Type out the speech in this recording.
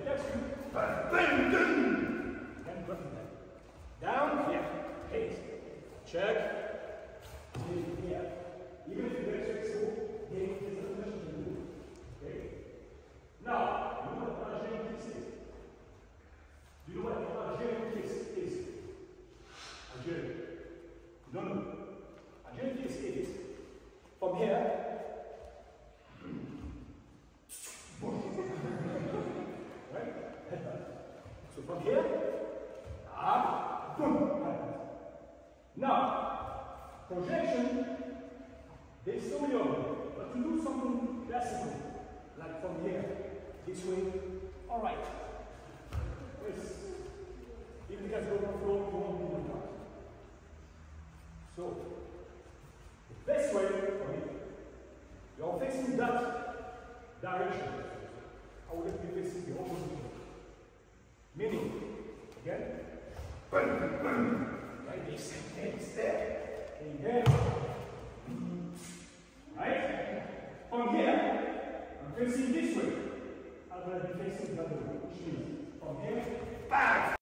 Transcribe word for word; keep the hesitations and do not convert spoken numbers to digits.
That's good. Bang, bang, bang. And button that. Down, here. Pace. Check. Here. Even if you get check so, there is a question to do. Okay? Now, you know what Argent kiss is? Do you know what Argent kiss is? Argent. You don't know. Argent kiss is from here. Right? So from here, up, boom. Now, projection, there's so many of them, but to do something classical, like from here, this way, all right. Yes. If you guys go on the floor, you won't do that. So, the best way for me, you're facing that direction. I will let you facing the opposite way. Meaning, again, boom, boom, like this, and it's there. And then, right? From here, I'm facing this way. I'm going to be facing the other way, which means from here, back.